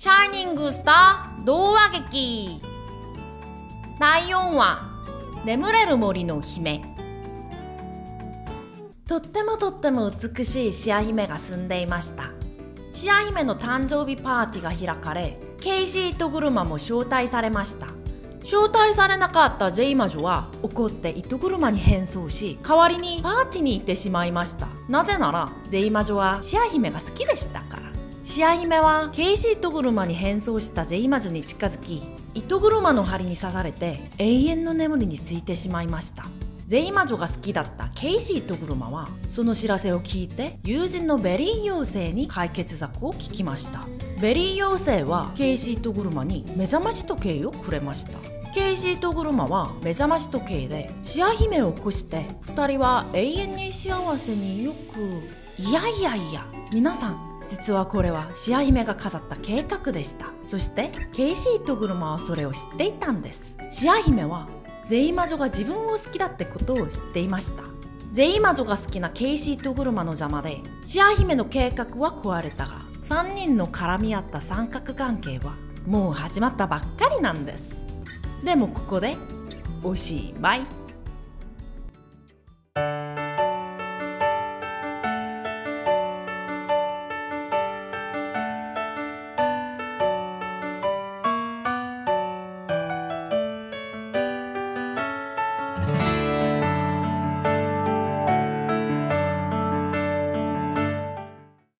シャイニングスター童話劇第4話眠れる森の姫。とっても美しいシア姫が住んでいました。シア姫の誕生日パーティーが開かれ、ケイシーとグルマも招待されました。招待されなかったジェイ魔女は怒って糸車に変装し、代わりにパーティーに行ってしまいました。なぜならジェイ魔女はシア姫が好きでしたから。シア姫はケイシーと車に変装したジェイ魔女に近づき、糸車の針に刺されて永遠の眠りについてしまいました。ジェイ魔女が好きだったケイシーと車はその知らせを聞いて友人のベリー妖精に解決策を聞きました。ベリー妖精はケイシーと車に目覚まし時計をくれました。ケイシーと車は目覚まし時計でシア姫を起こして2人は永遠に幸せによく。いや皆さん、実はこれはシア姫が飾った計画でした。そしてケイシーと車はそれを知っていたんです。シア姫はジェイ魔女が自分を好きだってことを知っていました。ジェイ魔女が好きなケイシーと車の邪魔でシア姫の計画は壊れたが、3人の絡み合った三角関係はもう始まったばっかりなんです。でもここでおしまい。